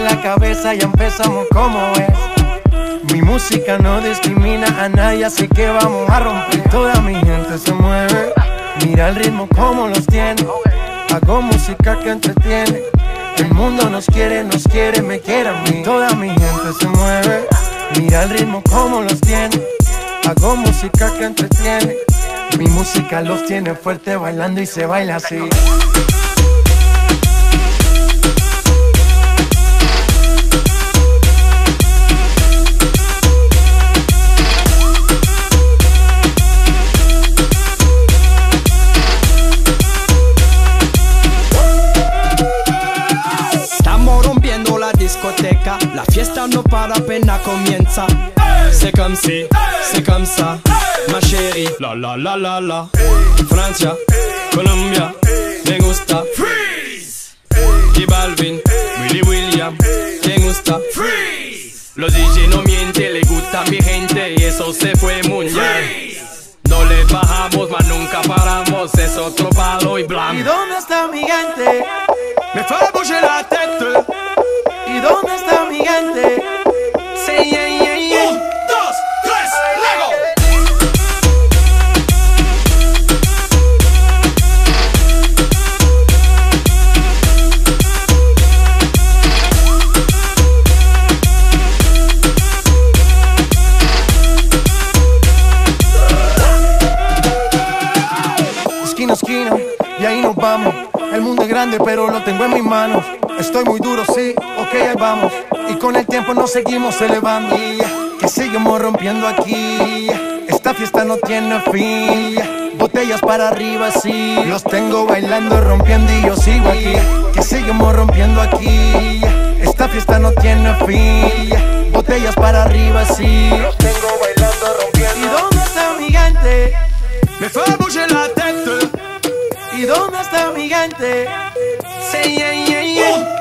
la cabeza, ya empezamos como es. Mi música no discrimina a nadie, así que vamos a romper. Toda mi gente se mueve, mira el ritmo como los tiene. Hago música que entretiene. El mundo nos quiere, me quiere a mí. Toda mi gente se mueve, mira el ritmo como los tiene. Hago música que entretiene. Mi música los tiene fuerte bailando y se baila así. Estamos rompiendo la discoteca, la fiesta no para, apenas comienza. C'est comme si, c'est comme ça, ma chérie. La la la la la. Francia, Colombia, me gusta. Freeze. Y Balvin, Willy William, me gusta. Freeze. Los DJ no mienten, le gusta a mi gente y eso se fue muy bien. No le bajamos, mas nunca paramos, es otro palo y blanco. ¿Y dónde está mi gente? Me fait bouger la tête. ¿Y dónde está mi gente? Say yeah yeah yeah. 1, 2, 3, Lego. Esquina a esquina, y ahí nos vamos. El mundo es grande, pero lo tengo en mis manos. Estoy muy duro, sí, ok, ahí vamos. Y con el tiempo nos seguimos elevando. Que seguimos rompiendo aquí. Esta fiesta no tiene fin. Botellas para arriba, sí. Los tengo bailando, rompiendo y yo sigo aquí. Que seguimos rompiendo aquí. Esta fiesta no tiene fin. Botellas para arriba, sí. Los tengo bailando, rompiendo. ¿Y dónde está mi gente? Me fait bouger la tête. ¿Y dónde está mi gente? Say yeah yeah yeah.